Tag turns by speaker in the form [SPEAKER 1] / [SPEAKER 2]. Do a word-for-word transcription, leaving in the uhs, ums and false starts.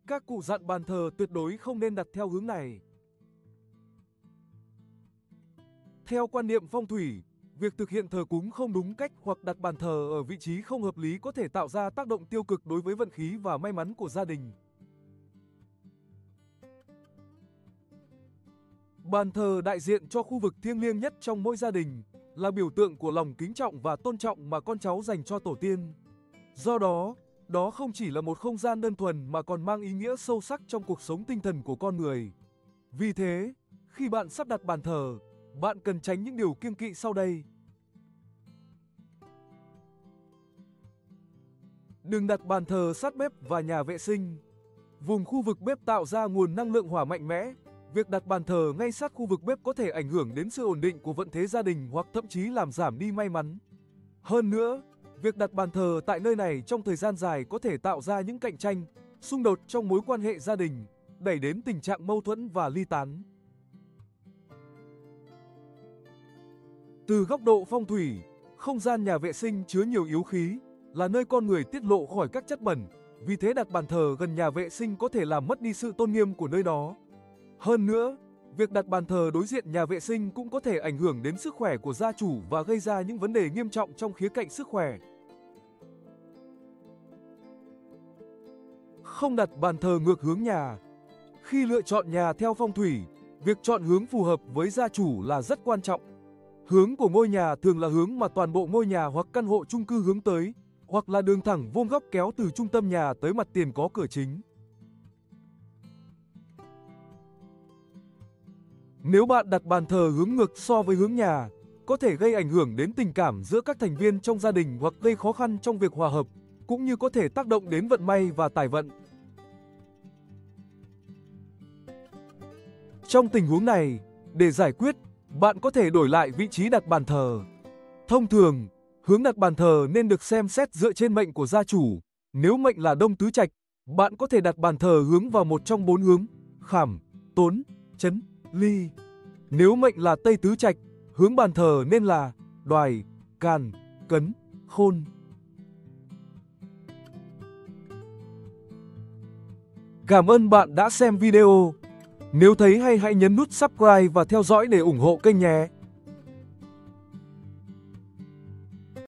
[SPEAKER 1] Các cụ dặn bàn thờ tuyệt đối không nên đặt theo hướng này. Theo quan niệm phong thủy, việc thực hiện thờ cúng không đúng cách hoặc đặt bàn thờ ở vị trí không hợp lý có thể tạo ra tác động tiêu cực đối với vận khí và may mắn của gia đình. Bàn thờ đại diện cho khu vực thiêng liêng nhất trong mỗi gia đình, là biểu tượng của lòng kính trọng và tôn trọng mà con cháu dành cho tổ tiên. Do đó, đó không chỉ là một không gian đơn thuần mà còn mang ý nghĩa sâu sắc trong cuộc sống tinh thần của con người. Vì thế, khi bạn sắp đặt bàn thờ, bạn cần tránh những điều kiêng kỵ sau đây. Đừng đặt bàn thờ sát bếp và nhà vệ sinh. Vùng khu vực bếp tạo ra nguồn năng lượng hỏa mạnh mẽ. Việc đặt bàn thờ ngay sát khu vực bếp có thể ảnh hưởng đến sự ổn định của vận thế gia đình hoặc thậm chí làm giảm đi may mắn. Hơn nữa, việc đặt bàn thờ tại nơi này trong thời gian dài có thể tạo ra những cạnh tranh, xung đột trong mối quan hệ gia đình, đẩy đến tình trạng mâu thuẫn và ly tán. Từ góc độ phong thủy, không gian nhà vệ sinh chứa nhiều yếu khí, là nơi con người tiết lộ khỏi các chất bẩn, vì thế đặt bàn thờ gần nhà vệ sinh có thể làm mất đi sự tôn nghiêm của nơi đó. Hơn nữa, việc đặt bàn thờ đối diện nhà vệ sinh cũng có thể ảnh hưởng đến sức khỏe của gia chủ và gây ra những vấn đề nghiêm trọng trong khía cạnh sức khỏe. Không đặt bàn thờ ngược hướng nhà. Khi lựa chọn nhà theo phong thủy, việc chọn hướng phù hợp với gia chủ là rất quan trọng. Hướng của ngôi nhà thường là hướng mà toàn bộ ngôi nhà hoặc căn hộ chung cư hướng tới, hoặc là đường thẳng vuông góc kéo từ trung tâm nhà tới mặt tiền có cửa chính. Nếu bạn đặt bàn thờ hướng ngược so với hướng nhà, có thể gây ảnh hưởng đến tình cảm giữa các thành viên trong gia đình hoặc gây khó khăn trong việc hòa hợp, cũng như có thể tác động đến vận may và tài vận. Trong tình huống này, để giải quyết, bạn có thể đổi lại vị trí đặt bàn thờ. Thông thường, hướng đặt bàn thờ nên được xem xét dựa trên mệnh của gia chủ. Nếu mệnh là Đông Tứ Trạch, bạn có thể đặt bàn thờ hướng vào một trong bốn hướng: Khảm, Tốn, Chấn, Ly. Nếu mệnh là Tây Tứ Trạch, hướng bàn thờ nên là Đoài, Càn, Cấn, Khôn. Cảm ơn bạn đã xem video. Nếu thấy hay hãy nhấn nút subscribe và theo dõi để ủng hộ kênh nhé.